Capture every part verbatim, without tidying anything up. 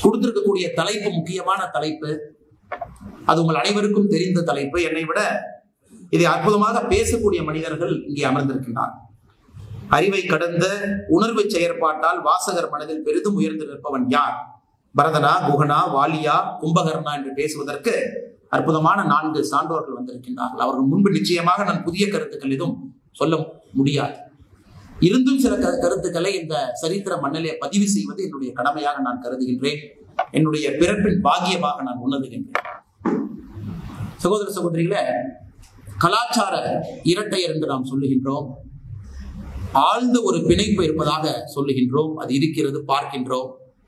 கொடுத்திருக்கக்கூடிய தலைப்பு முக்கியமான தலைப்பு. அது உங்கள் அனைவருக்கும் தெரிந்த தலைப்பு. என்னை விட இதை அற்புதமாக பேசக்கூடிய மனிதர்கள் இங்கே அமர்ந்திருக்கின்றார். அறிவை கடந்த உணர்வு செயற்பாட்டால் வாசகர் மனதில் பெரிதும் உயர்ந்து நிற்பவன் யார்? பரதனா, குகனா, வாலியா, கும்பகர்ணா என்று பேசுவதற்கு அற்புதமான நான்கு சான்றோர்கள் வந்திருக்கின்றார்கள். அவர்கள் முன்பு நிச்சயமாக நான் புதிய கருத்துக்கள் எதுவும் சொல்ல முடியாது. இருந்தும் சில கருத்துக்களை இந்த சரித்திர மண்ணிலே பதிவு செய்வது என்னுடைய கடமையாக நான் கருதுகின்றேன். என்னுடைய பிறப்பின் பாக்கியமாக நான் உணர்கின்றேன். சகோதர சகோதரிகளே, கலாச்சார இரட்டையர் என்று நாம் சொல்லுகின்றோம். ஆழ்ந்த ஒரு பிணைப்பு இருப்பதாக சொல்லுகின்றோம். அது இருக்கிறது, பார்க்கின்றோம்.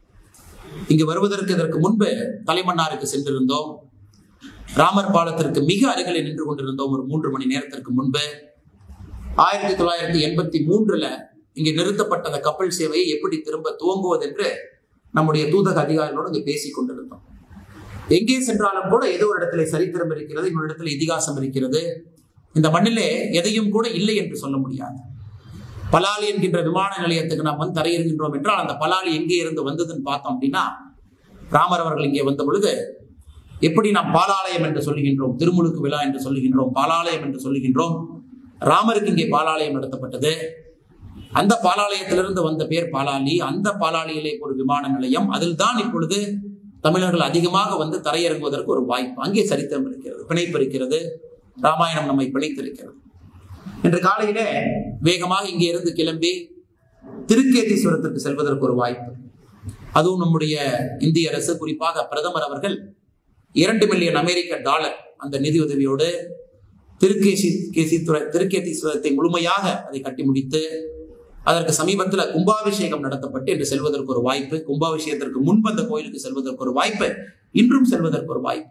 இங்கு வருவதற்கு இதற்கு முன்பு தலைமன்னாருக்கு சென்றிருந்தோம். ராமர் பாலத்திற்கு மிக அருகில் நின்று கொண்டிருந்தோம். ஒரு மூன்று மணி நேரத்திற்கு முன்பு ஆயிரத்தி தொள்ளாயிரத்தி எண்பத்தி மூன்றுல இங்கே நிறுத்தப்பட்ட அந்த கப்பல் சேவையை எப்படி திரும்ப துவங்குவது என்று நம்முடைய தூதக அதிகாரிகளோடு இங்கே பேசிக் கொண்டிருந்தோம். எங்கே சென்றாலும் கூட ஏதோ ஒரு இடத்துல சரித்திரம் இருக்கிறது, இன்னொரு இடத்துல இதிகாசம் இருக்கிறது. இந்த மண்ணிலே எதையும் கூட இல்லை என்று சொல்ல முடியாது. பலாலி என்கின்ற விமான நிலையத்துக்கு நாம் வந்து தரையிறங்கின்றோம் என்றால் அந்த பலாலி எங்கே இருந்து வந்ததுன்னு பார்த்தோம் அப்படின்னா, ராமர் அவர்கள் இங்கே வந்த பொழுது எப்படி நாம் பாலாலயம் என்று சொல்லுகின்றோம், திருமுழுக்கு விழா என்று சொல்லுகின்றோம், பாலாலயம் என்று சொல்லுகின்றோம். ராமருக்கு இங்கே பாலாலயம் நடத்தப்பட்டது. அந்த பாலாலயத்திலிருந்து வந்த பேர் பாலாலி. அந்த பாலாலியிலே ஒரு விமான நிலையம். அதில் தான் இப்பொழுது தமிழர்கள் அதிகமாக வந்து தரையிறங்குவதற்கு ஒரு வாய்ப்பு. அங்கே சரித்திரம் இருக்கிறது, பிணைப்பு இருக்கிறது. ராமாயணம் நம்மை பிணைத்திருக்கிறது. இன்று காலையிலே வேகமாக இங்கே இருந்து கிளம்பி திருக்கேதீஸ்வரத்திற்கு செல்வதற்கு ஒரு வாய்ப்பு. அதுவும் நம்முடைய இந்திய அரசு, குறிப்பாக பிரதமர் அவர்கள் இரண்டு மில்லியன் அமெரிக்க டாலர் அந்த நிதியுதவியோடு திருக்கேசி கேசித்துறை திருக்கேதீஸ்வரத்தை முழுமையாக அதை கட்டி முடித்து அதற்கு சமீபத்தில் கும்பாபிஷேகம் நடத்தப்பட்டு என்று செல்வதற்கு ஒரு வாய்ப்பு. கும்பாபிஷேகத்திற்கு முன்பு அந்த கோயிலுக்கு செல்வதற்கு ஒரு வாய்ப்பு, இன்றும் செல்வதற்கு ஒரு வாய்ப்பு.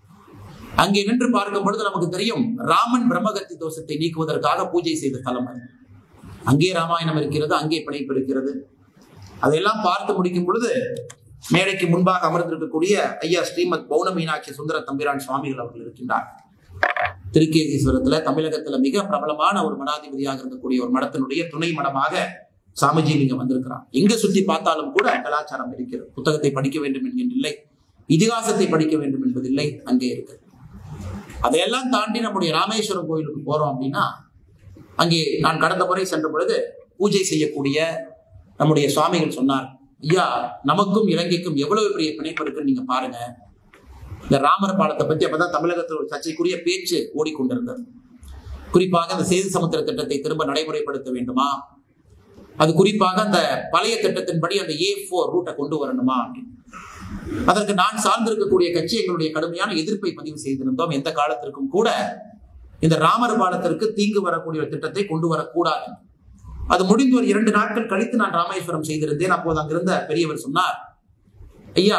அங்கே நின்று பார்க்கும் பொழுது நமக்கு தெரியும், ராமன் பிரம்மகத்தி தோஷத்தை நீக்குவதற்காக பூஜை செய்த தலம் அது. அங்கே ராமாயணம் இருக்கிறது, அங்கே பிணைப்பு இருக்கிறது. அதையெல்லாம் பார்த்து முடிக்கும் பொழுது மேடைக்கு முன்பாக அமர்ந்திருக்கக்கூடிய ஐயா ஸ்ரீமத் பௌன மீனாட்சி சுந்தர தம்பிரான் சுவாமிகள் அவர்கள் இருக்கின்றார். திருக்கேதீஸ்வரத்துல தமிழகத்துல மிக பிரபலமான ஒரு மடாதிபதியாக இருக்கக்கூடிய ஒரு மடத்தினுடைய துணை மடமாக சாமிஜி இங்க வந்திருக்கிறார். எங்க சுற்றி பார்த்தாலும் கூட கலாச்சாரம் இருக்கிறது. புத்தகத்தை படிக்க வேண்டும் என்கின்றில்லை, இதிகாசத்தை படிக்க வேண்டும் என்பதில்லை, அங்கே இருக்கு. அதையெல்லாம் தாண்டி நம்முடைய ராமேஸ்வரம் கோயிலுக்கு போறோம் அப்படின்னா, அங்கே நான் கடந்த முறை சென்ற பொழுது பூஜை செய்யக்கூடிய நம்முடைய சுவாமிகள் சொன்னார், ஐயா நமக்கும் இலங்கைக்கும் எவ்வளவு பெரிய பிணைப்பு இருக்குன்னு நீங்க பாருங்க. இந்த ராமர் பாலத்தை பற்றி அப்பதான் தமிழகத்தில் ஒரு சர்ச்சைக்குரிய பேச்சு ஓடிக்கொண்டிருந்தது. குறிப்பாக அந்த சேது சமுத்திர திட்டத்தை திரும்ப நடைமுறைப்படுத்த வேண்டுமா, அது குறிப்பாக அந்த பழைய திட்டத்தின்படி அந்த ஏ போர் ரூட்டை கொண்டு வரணுமா அப்படின்னு. அதற்கு நான் சார்ந்திருக்கக்கூடிய கட்சி எங்களுடைய கடுமையான எதிர்ப்பை பதிவு செய்திருந்தோம். எந்த காலத்திற்கும் கூட இந்த ராமர் பாலத்திற்கு தீங்கு வரக்கூடிய ஒரு திட்டத்தை கொண்டு வரக்கூடாது. அது முடிந்து ஒரு இரண்டு நாட்கள் கழித்து நான் ராமேஸ்வரம் செய்திருந்தேன். அப்போது அங்கிருந்த பெரியவர் சொன்னார், ஐயா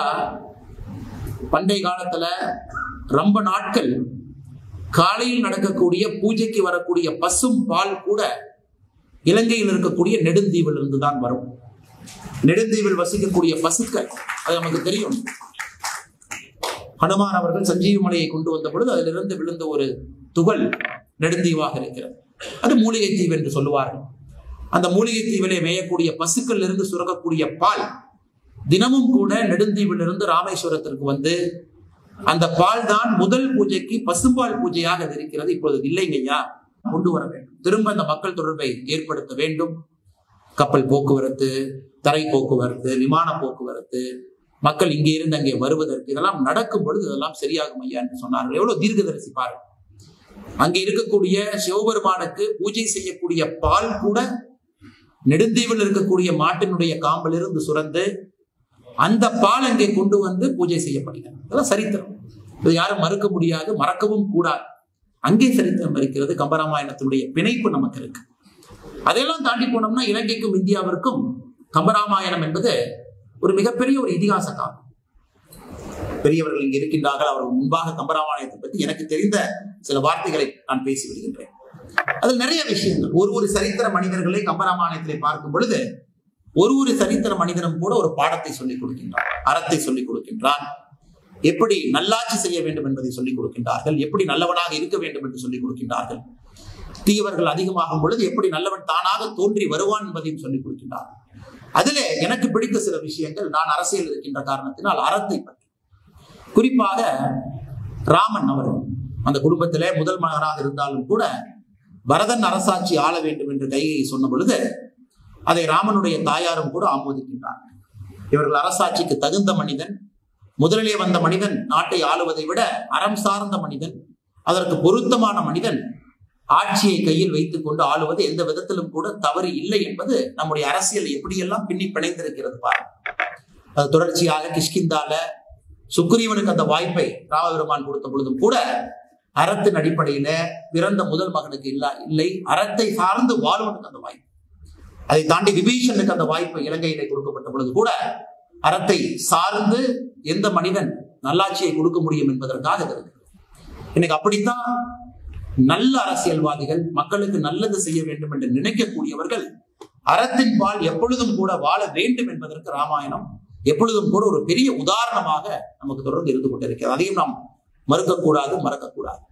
பண்டைய காலத்துல ரொம்ப நாட்கள் காலையில் நடக்கக்கூடிய பூஜைக்கு வரக்கூடிய பசும் பால் கூட இலங்கையில் இருக்கக்கூடிய நெடுந்தீவில் இருந்துதான் வரும். நெடுந்தீவில் வசிக்கக்கூடிய பசுக்கள், அது நமக்கு தெரியும். ஹனுமான் அவர்கள் சஞ்சீவி மலையை கொண்டு வந்த பொழுது அதிலிருந்து விழுந்த ஒரு துகள் நெடுந்தீவாக இருக்கிறது. அது மூலிகை தீவு என்று சொல்லுவார்கள். அந்த மூலிகை தீவிலே மேயக்கூடிய பசுக்கள் இருந்து சுரக்கக்கூடிய பால் தினமும் கூட நெடுந்தீவிலிருந்து ராமேஸ்வரத்திற்கு வந்து அந்த பால் தான் முதல் பூஜைக்கு பசும்பால் பூஜையாக இருக்கிறது. இப்பொழுது இல்லைங்கய்யா, கொண்டு வர வேண்டும். திரும்ப அந்த மக்கள் தொடர்பை ஏற்படுத்த வேண்டும். கப்பல் போக்குவரத்து, தரை போக்குவரத்து, விமான போக்குவரத்து, மக்கள் இங்கே இருந்து அங்கே வருவதற்கு இதெல்லாம் நடக்கும் பொழுது இதெல்லாம் சரியாகும் ஐயா என்று சொன்னார்கள். எவ்வளவு தீர்க்கதரிசி பாருங்கள். அங்கே இருக்கக்கூடிய சிவபெருமானுக்கு பூஜை செய்யக்கூடிய பால் கூட நெடுந்தீவில் இருக்கக்கூடிய மாட்டினுடைய காம்பிலிருந்து சுரந்து அந்த பால் அங்கே கொண்டு வந்து பூஜை செய்யப்படுகிறது. இதெல்லாம் சரித்திரம். இது யாரும் மறுக்க முடியாது, மறக்கவும் கூடாது. அங்கே சரித்திரம் இருக்கிறது. கம்பராமாயணத்தினுடைய பிணைப்பு நமக்கு இருக்கு. அதையெல்லாம் தாண்டி போனோம்னா இலங்கைக்கும் இந்தியாவிற்கும் கம்பராமாயணம் என்பது ஒரு மிகப்பெரிய ஒரு இதிகாச காலம். பெரியவர்கள் இங்கே இருக்கின்றார்கள். அவர்கள் முன்பாக கம்பராமாயணத்தை பற்றி எனக்கு தெரிந்த சில வார்த்தைகளை நான் பேசி விடுகின்றேன். அதில் நிறைய விஷயங்கள், ஒரு ஒரு சரித்திர மனிதர்களை கம்பராமாயணத்திலே பார்க்கும் பொழுது ஒரு ஒரு சரித்திர மனிதனும் கூட ஒரு பாடத்தை சொல்லிக் கொடுக்கின்றார், அறத்தை சொல்லிக் கொடுக்கின்றான். எப்படி நல்லாட்சி செய்ய வேண்டும் என்பதை சொல்லிக் கொடுக்கின்றார்கள், எப்படி நல்லவனாக இருக்க வேண்டும் என்று சொல்லிக் கொடுக்கின்றார்கள். தீயவர்கள் அதிகமாகும் பொழுது எப்படி நல்லவன் தானாக தோன்றி வருவான் என்பதையும் சொல்லிக் கொடுக்கின்றார்கள். அதுல எனக்கு பிடித்த சில விஷயங்கள், நான் அரசியல் இருக்கின்ற காரணத்தினால் அறத்தை பற்றி, குறிப்பாக ராமன் அவர்கள் அந்த குடும்பத்திலே முதல் மகனாக இருந்தாலும் கூட பரதன் அரசாட்சி ஆள வேண்டும் என்று கையை சொன்ன பொழுது அதை ராமனுடைய தாயாரும் கூட ஆமோதிக்கின்றார். இவர்கள் அரசாட்சிக்கு தகுந்த மனிதன், முதலிலே வந்த மனிதன் நாட்டை ஆளுவதை விட அறம் சார்ந்த மனிதன், அதற்கு பொருத்தமான மனிதன் ஆட்சியை கையில் வைத்துக் கொண்டு ஆளுவது எந்த விதத்திலும் கூட தவறு இல்லை என்பது நம்முடைய அரசியல் எப்படியெல்லாம் பின்னி பிணைந்திருக்கிறது பாருங்க. அது தொடர்ச்சியாக கிஷ்கிந்தால சுக்ரீவனுக்கு அந்த வாய்ப்பை ராமபெருமான் கொடுத்த பொழுதும் கூட அறத்தின் அடிப்படையில பிறந்த முதல் மகனுக்கு இல்ல இல்லை அறத்தை சார்ந்து வாழ்வனுக்கு அந்த வாய்ப்பு, அதை தாண்டி விபீஷனுக்கு அந்த வாய்ப்பு இலங்கையிலே கொடுக்கப்பட்ட பொழுது கூட அறத்தை சார்ந்து எந்த மனிதன் நல்லாட்சியை கொடுக்க முடியும் என்பதற்காக இருக்கு. இன்னைக்கு அப்படித்தான் நல்ல அரசியல்வாதிகள், மக்களுக்கு நல்லது செய்ய வேண்டும் என்று நினைக்கக்கூடியவர்கள் அறத்தின் பால் எப்பொழுதும் கூட வாழ வேண்டும் என்பதற்கு ராமாயணம் எப்பொழுதும் கூட ஒரு பெரிய உதாரணமாக நமக்கு தொடர்ந்து இருந்து கொண்டிருக்கிறது. அதையும் நாம் மறுக்கக்கூடாது, மறக்கக்கூடாது.